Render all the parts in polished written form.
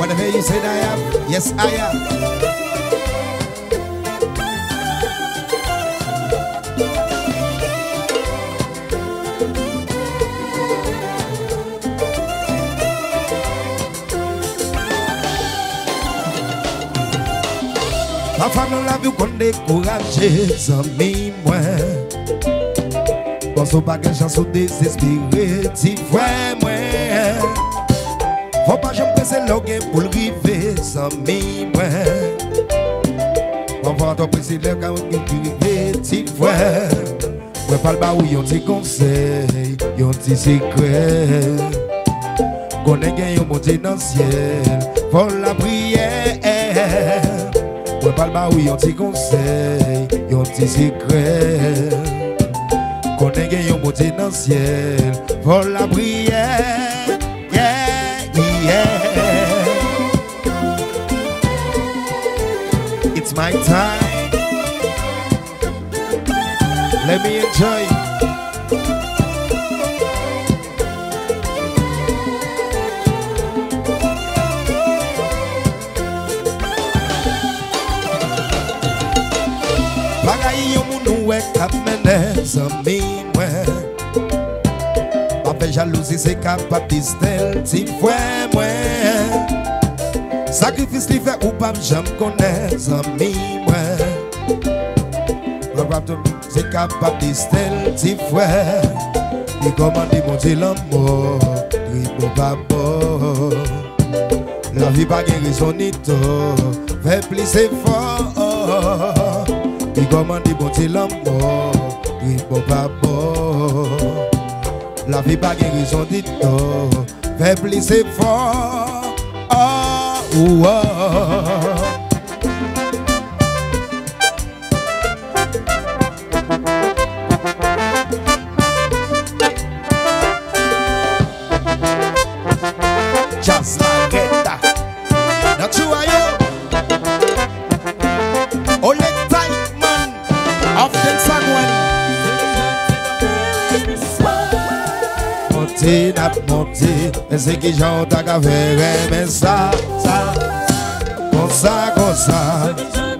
Whatever you said I am, yes I am. Parfois dans la vie qu'on découragé, amis moi. Pense pas que j'en suis désespéré, si vrai moi. Faut pas jamais presser l'orgueil pour le river, amis moi. On va t'en presser l'orgueil pour le river, si vrai. Moi pas le bas où y'ont petit conseil, y'ont petit secret. Qu'on ait gagné au monter dans le ciel, faut la prière. Moi pas le bas où y'ont petit conseil, y'ont petit secret. Qu'on ait gagné au monter dans le ciel, faut la prière. It's my time. Let me enjoy. Bagay yo moun wè kap mène zami mwen. Avec jalousie c'est capable d'istel ti frère moi. Sacrifice li fait ou pas j'aime connaître ami moi. C'est capable d'istel ti frère. Il commande mon Dieu l'amour, oui mon papa. La vie pas gain raison ni tort, fais plus effort. Il commande mon Dieu l'amour, oui mon papa. La vie pas gain raison dit tout, fais plus effort. Oh, oh, oh. Just like that. Not you are you. Oleg Titan of the Sagwani. Monter, n'a monter, et c'est qui j'entends qu'à faire, mais ça, comme ça, comme ça.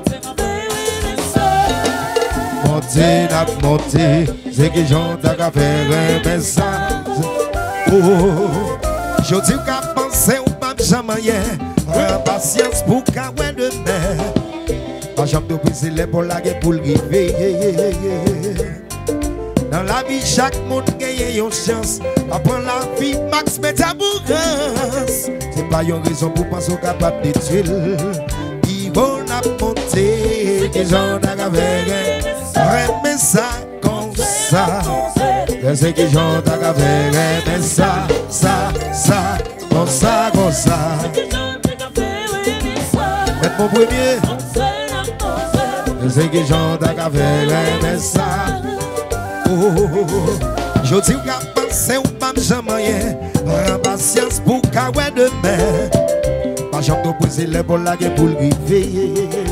Monter, n'a monter, c'est qui j'entends qu'à faire, mais ça. Oh, je dis qu'à penser ou pas jamais, patience pour qu'à ouais demain. Pas jamais de briser les pour la guerre pour le river. Dans la vie, chaque monde gagne une chance. Après la vie, max met ta bourrance. C'est pas une raison pour penser capable de tuer. Ils vont la monter, qu'ils ont à faire. Mais ça, comme ça. Je sais qu'ils ont à faire. Mais ça, comme ça, comme ça. Faites mon premier. Je sais qu'ils ont à faire. Mais ça. Je dis qu'à penser ou pas jamais, prends patience pour qu'à ouais demain. Pas jamais de briser les pour la guerre pour le river.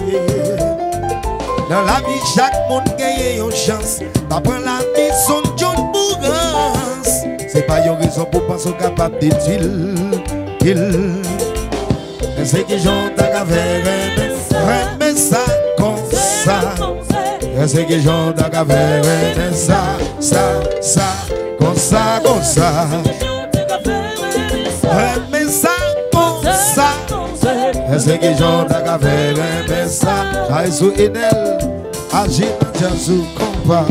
Dans la vie, chaque monde gagne une chance. Pas prendre la vie, son John Bourrance. C'est pas une raison pour penser capable de tuer. C'est qui j'en t'a qu'à faire, mais ça, comme ça. C'est que j'en ai qu'à faire, ça, comme ça, comme ça. Mais ça, comme ça. C'est que j'en ai qu'à faire, ça. Aïe sous Enel, agit dans sous compas.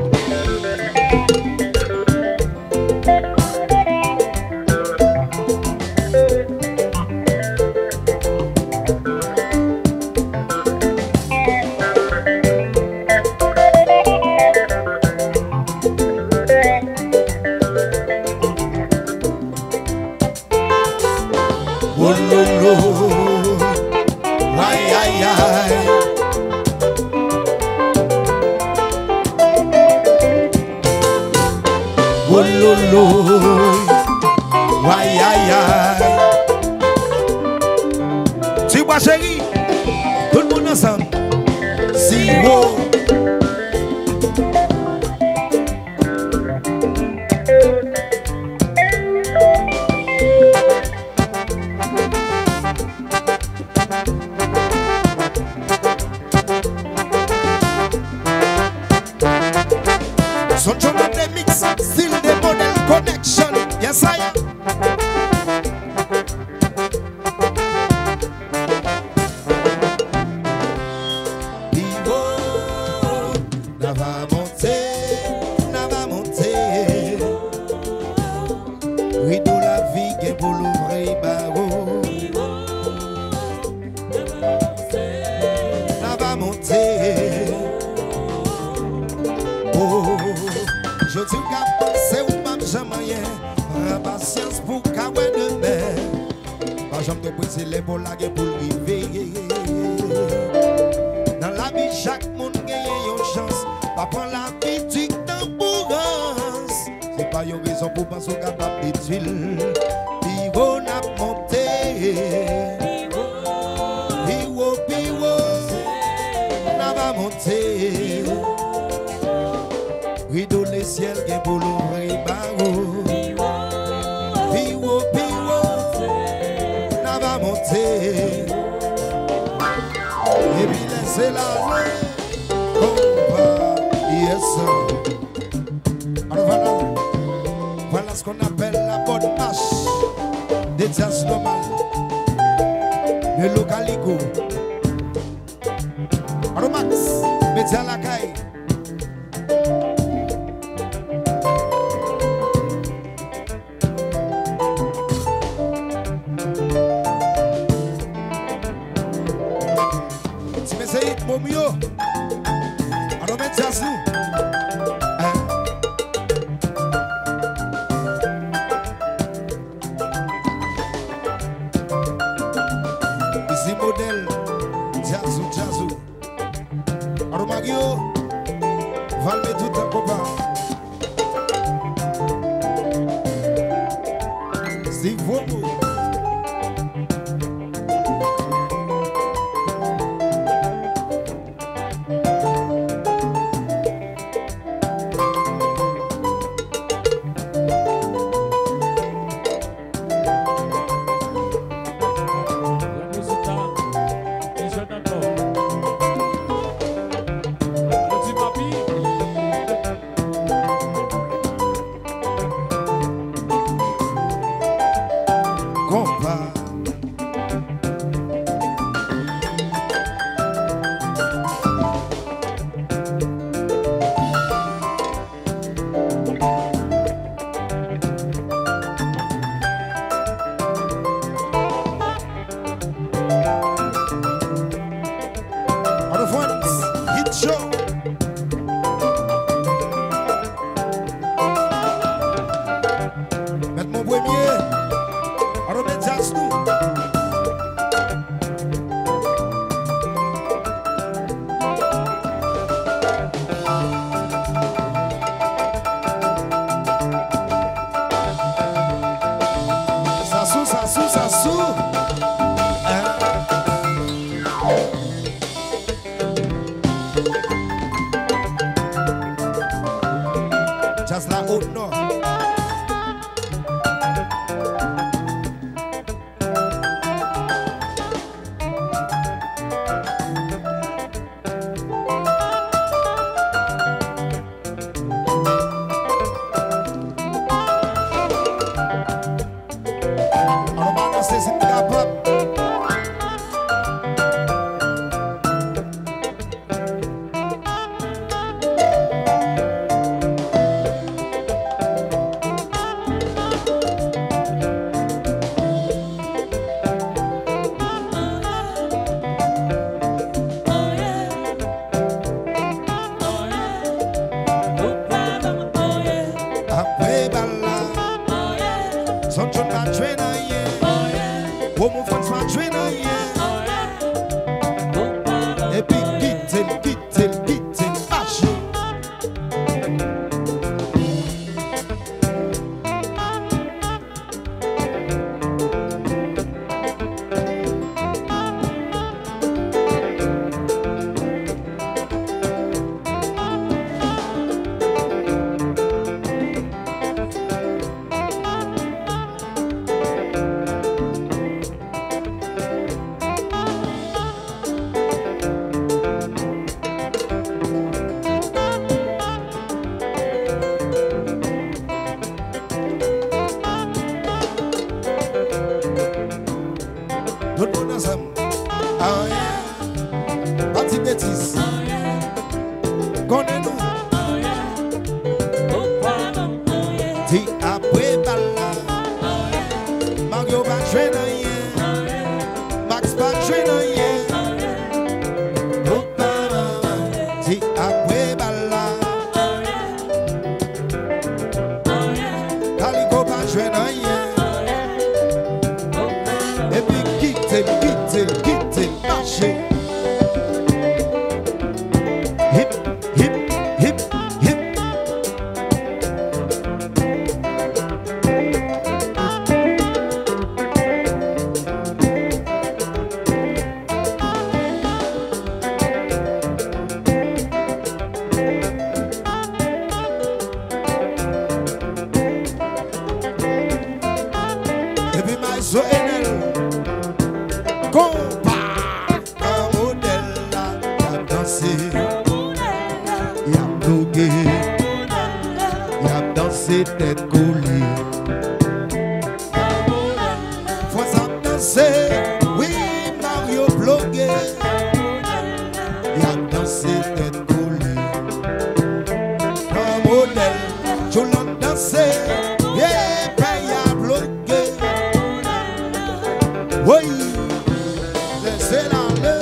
Tu vois chérie, tout le monde ensemble. Si haut. va monter. Oh, je dis qu'à penser ou pas jamais, patience pour qu'à demain. Pas jamais de briser les pour la guerre pour vivre. Dans la vie, chaque monde gagne une chance. Pas prendre la vie du temps pour us. C'est pas une raison pour penser capable de tuer. Puis on a monté. Rideau le ciel qui est pour l'ouvrir barreau. Piwo, piwo, n'a va monter. Et puis laissez la main. Yes. Alors voilà, voilà ce qu'on appelle la bonne marche des jazz normal. Le localico. Alors Max, mettez à la caille. Si mettez mon mieux. Alors mettez à nous. Ici modèle Jazzu, Jazzu. Aromagio, valme tout un copain. Si vous Just la haute nord. Alors maintenant c'est une capable. hip, hip, hip, hip. Et puis ma so enel compa un modèle là a dansé, y a blogué, y a dansé tête collée. Faut ça danser, oui Mario blogué, y a dansé tête collée. Un modèle, je l'ai dansé, yeah, paye à blogué. Oui, laissez-la aller.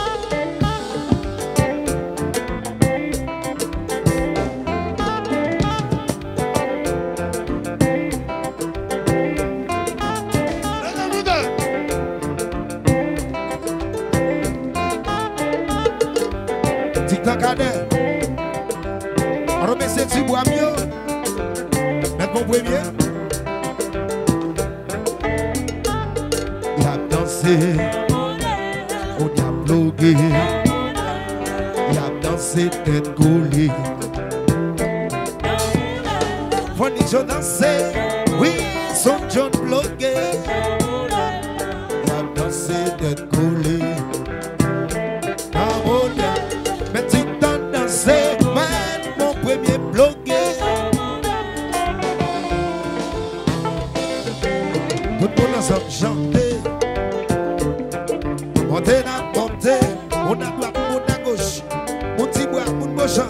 Tic-tac cadet. On remercie si bois mieux. Mettre mon premier. Il a dansé. On a blogué. Il a dansé tête collée. Fourniture dansé. Oui, son John blogué. Il a dansé tête collée. Un modèle. Mais tu t'en dansé. Mon premier blogué. Tout le monde ensemble chanter. Monter la montée. On a droite, on a gauche. Mon petit bois, mon gauche.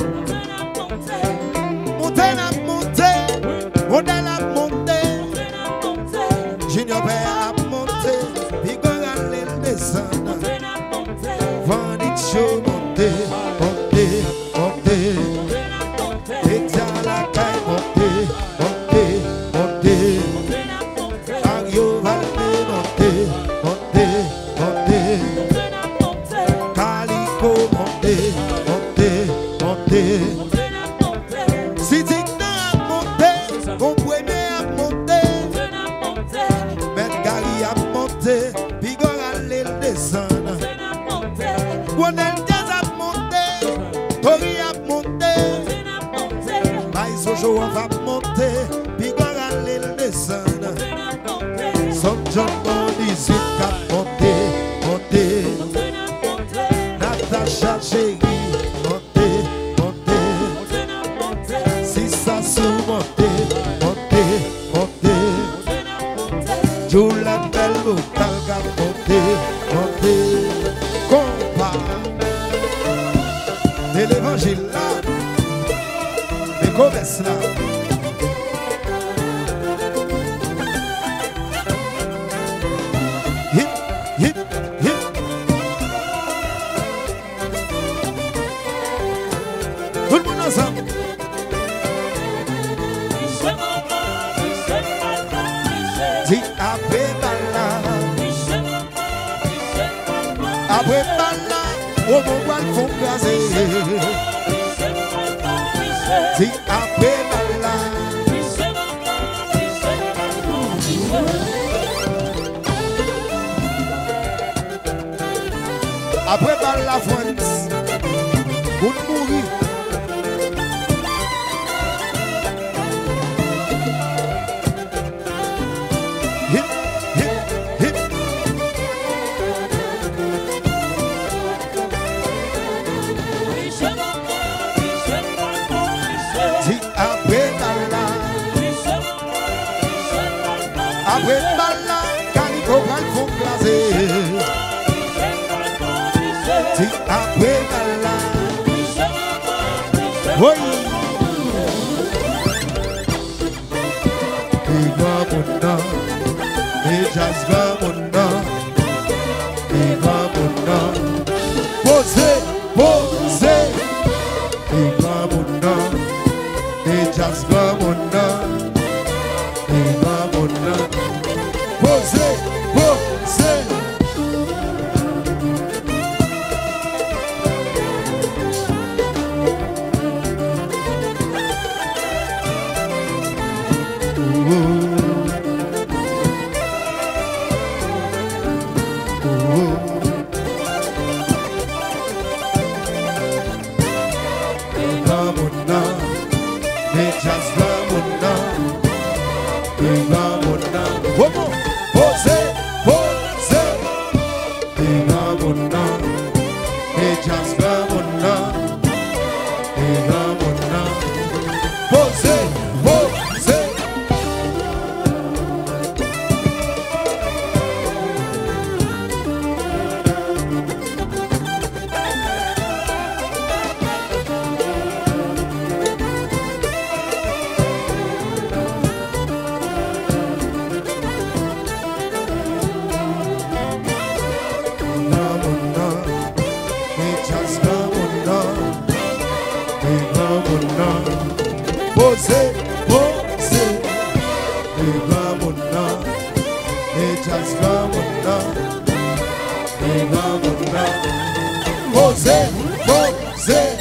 Monter la montée. On a la montée. Junior Père a monté. Bigor a les descendre. Vendit chaud monter. Monter, monter. Et t'as la caille monter. Monter, monter. Mario va monter. Monter, monter. Calico monter. Monter, monter. Si tu t'as monté, mon premier a monté. Maître Gary a monté. Bigor a les descendre. Wanel Jazz a monté. Tori a monté. Maïso va monter. Bigor a les descendre. Son John Bondis a monté. Monté. Natacha chérie. Monté. Monté. Si ça sous monté. Monté. Monté. Joue la belle vocal qu'a monté. Monté. Compas. De l'évangile là. Mais comme cela. Hip, hip, hip. Tout le monde ensemble. Dis après bala. Après bala. Oh mon roi le fond gazé. Dis après bala. Après bala France. Pour mourir. Hip, hip, hip. Dis après bala. Après bala. Calico va le fond glacé. Dis après bala. Oui. Et va mon nom. Et jazz va mon nom. Et va mon nom. Posez, posez. Et va mon nom. Et jazz va mon nom. Et va mon nom. Posez, posez. just come on now. Come on now. Posez, posez. Posez, posez, et vamos now, et just vamos now, et vamos now. Posez, posez.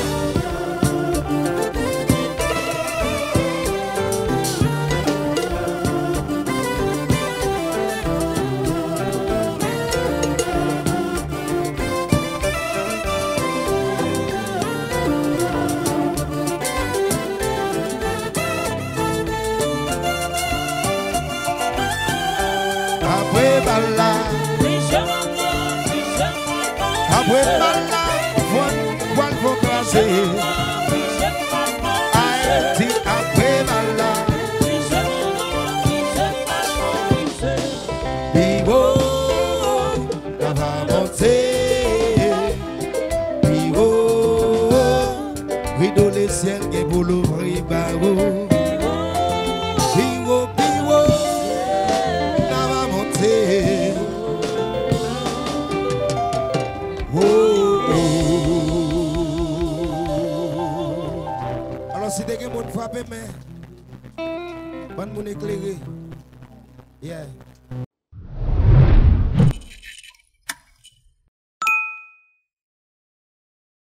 Après bala, voile faut classer. Haïti après bala. Bigo, la va monter. Bigo, rideau le ciel qui est pour l'ouvrir barreau. Bigo, bigo. Alors si des gens frappent mais bon moun éclairé. Yeah.